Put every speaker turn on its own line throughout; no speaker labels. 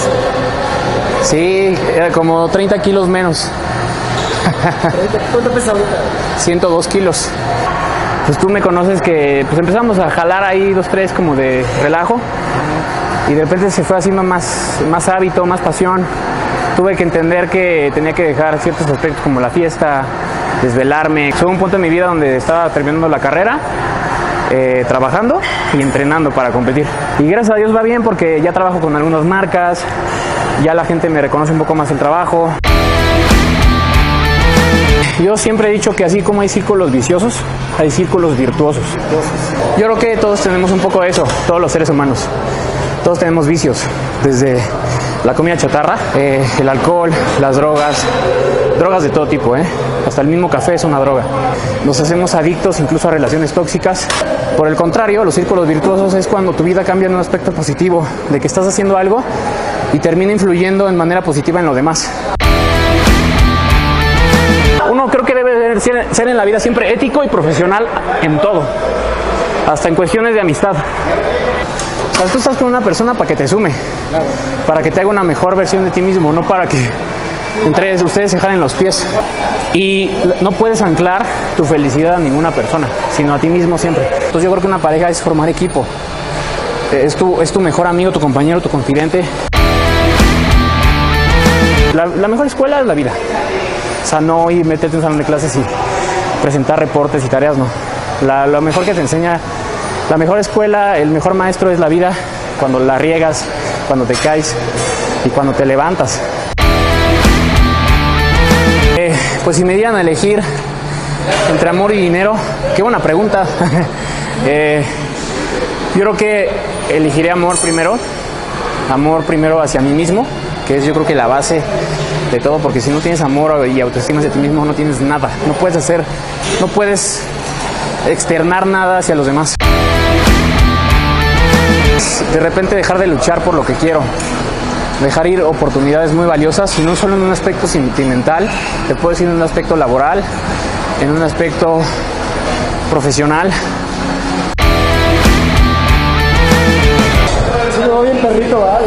Sí, era como 30 kilos menos.
¿Cuánto pesa ahorita?
102 kilos. Pues tú me conoces que pues empezamos a jalar ahí 2, 3 como de relajo y de repente se fue haciendo más hábito, más pasión. Tuve que entender que tenía que dejar ciertos aspectos como la fiesta, desvelarme. Fue un punto en mi vida donde estaba terminando la carrera, trabajando y entrenando para competir. Y gracias a Dios va bien porque ya trabajo con algunas marcas, ya la gente me reconoce un poco más el trabajo. Yo siempre he dicho que así como hay círculos viciosos, hay círculos virtuosos. Yo creo que todos tenemos un poco de eso, todos los seres humanos. Todos tenemos vicios, desde la comida chatarra, el alcohol, las drogas de todo tipo, hasta el mismo café es una droga. Nos hacemos adictos incluso a relaciones tóxicas. Por el contrario, los círculos virtuosos es cuando tu vida cambia en un aspecto positivo, de que estás haciendo algo y termina influyendo en manera positiva en lo demás. Uno creo que debe ser en la vida siempre ético y profesional en todo, hasta en cuestiones de amistad. O sea, tú estás con una persona para que te sume, para que te haga una mejor versión de ti mismo, no para que entre ustedes se jalen los pies. Y no puedes anclar tu felicidad a ninguna persona, sino a ti mismo siempre. Entonces yo creo que una pareja es formar equipo. Es tu mejor amigo, tu compañero, tu confidente. La mejor escuela es la vida. O sea, no y meterte en un salón de clases y presentar reportes y tareas, no. Lo mejor que te enseña, la mejor escuela, el mejor maestro es la vida, cuando la riegas, cuando te caes y cuando te levantas. Pues si me dieran a elegir entre amor y dinero, qué buena pregunta. Yo creo que elegiré amor primero hacia mí mismo, que es yo creo que la base de todo, porque si no tienes amor y autoestima hacia ti mismo no tienes nada, no puedes externar nada hacia los demás. De repente dejar de luchar por lo que quiero, dejar ir oportunidades muy valiosas, y no solo en un aspecto sentimental, te puedo decir en un aspecto laboral, en un aspecto profesional.
Sí, me voy bien perrito, ¿verdad?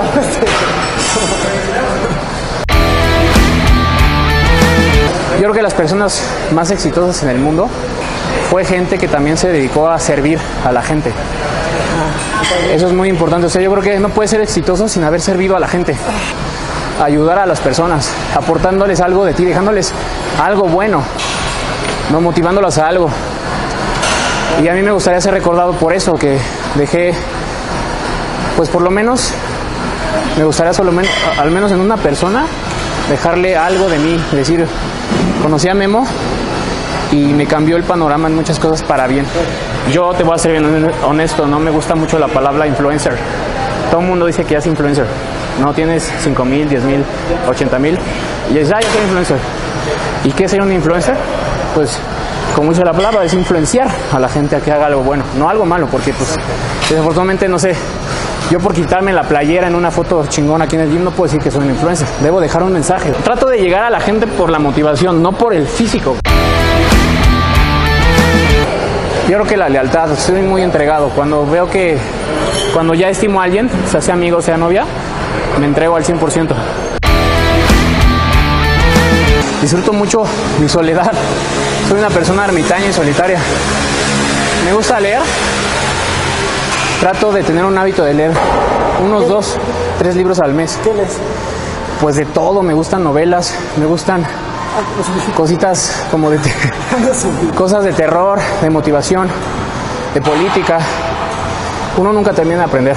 Yo creo que las personas más exitosas en el mundo fue gente que también se dedicó a servir a la gente. Eso es muy importante. O sea, yo creo que no puedes ser exitoso sin haber servido a la gente. Ayudar a las personas, aportándoles algo de ti, dejándoles algo bueno, no motivándolas a algo. Y a mí me gustaría ser recordado por eso, que dejé, pues por lo menos, me gustaría al menos en una persona, dejarle algo de mí, decir, conocí a Memo y me cambió el panorama en muchas cosas para bien. Yo te voy a ser bien honesto, no me gusta mucho la palabra influencer. Todo el mundo dice que ya es influencer. No, tienes 5,000, 10,000, 80,000 y dices, yo soy influencer. ¿Y qué es ser un influencer? Pues, como dice la palabra, es influenciar a la gente a que haga algo bueno, no algo malo, porque pues desafortunadamente, no sé, yo por quitarme la playera en una foto chingona aquí en el gym no puedo decir que soy un influencer. Debo dejar un mensaje. Trato de llegar a la gente por la motivación, no por el físico. Yo creo que la lealtad, soy muy entregado. Cuando ya estimo a alguien, sea amigo, sea novia, me entrego al 100%. Disfruto mucho mi soledad. Soy una persona ermitaña y solitaria. Me gusta leer. Trato de tener un hábito de leer unos 2, 3 libros al mes.
¿Qué lees?
Pues de todo, me gustan novelas, me gustan cositas como de cosas de terror, de motivación, de política. Uno nunca termina de aprender.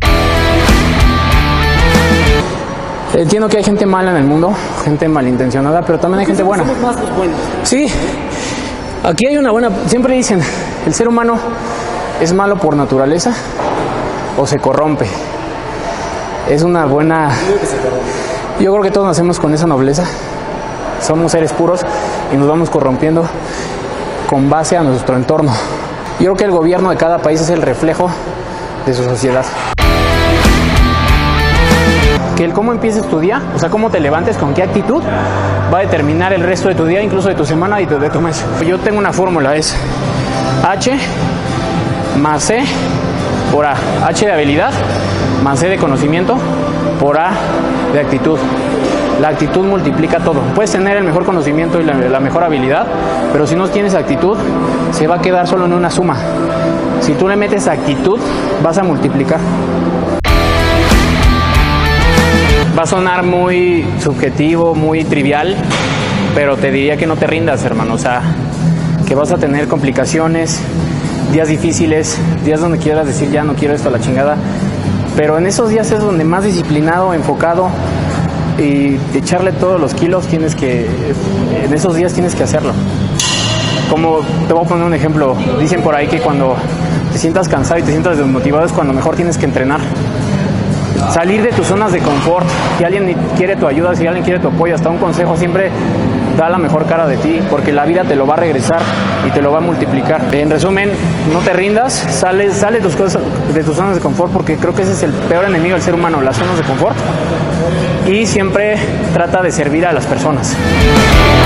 Entiendo que hay gente mala en el mundo, gente malintencionada, pero también hay gente buena.
Somos más los buenos.
Sí, aquí hay una buena. Siempre dicen, el ser humano es malo por naturaleza o se corrompe. Es una buena. Yo creo que todos nacemos con esa nobleza. Somos seres puros y nos vamos corrompiendo con base a nuestro entorno. Yo creo que el gobierno de cada país es el reflejo de su sociedad. Que el cómo empieces tu día, o sea, cómo te levantes, con qué actitud, va a determinar el resto de tu día, incluso de tu semana y de tu mes. Yo tengo una fórmula, es H más C por A. H de habilidad, más C de conocimiento, por A de actitud. La actitud multiplica todo. Puedes tener el mejor conocimiento y la mejor habilidad, pero si no tienes actitud, se va a quedar solo en una suma. Si tú le metes actitud, vas a multiplicar. Va a sonar muy subjetivo, muy trivial, pero te diría que no te rindas, hermano. O sea, que vas a tener complicaciones, días difíciles, días donde quieras decir ya no quiero esto a la chingada, pero en esos días es donde más disciplinado, enfocado y echarle todos los kilos en esos días tienes que hacerlo. Como te voy a poner un ejemplo, dicen por ahí que cuando te sientas cansado y te sientas desmotivado es cuando mejor tienes que entrenar. Salir de tus zonas de confort. Si alguien quiere tu ayuda, si alguien quiere tu apoyo, hasta un consejo, siempre da la mejor cara de ti, porque la vida te lo va a regresar y te lo va a multiplicar. En resumen, no te rindas, sale de tus zonas de confort, porque creo que ese es el peor enemigo del ser humano, las zonas de confort. Y siempre trata de servir a las personas.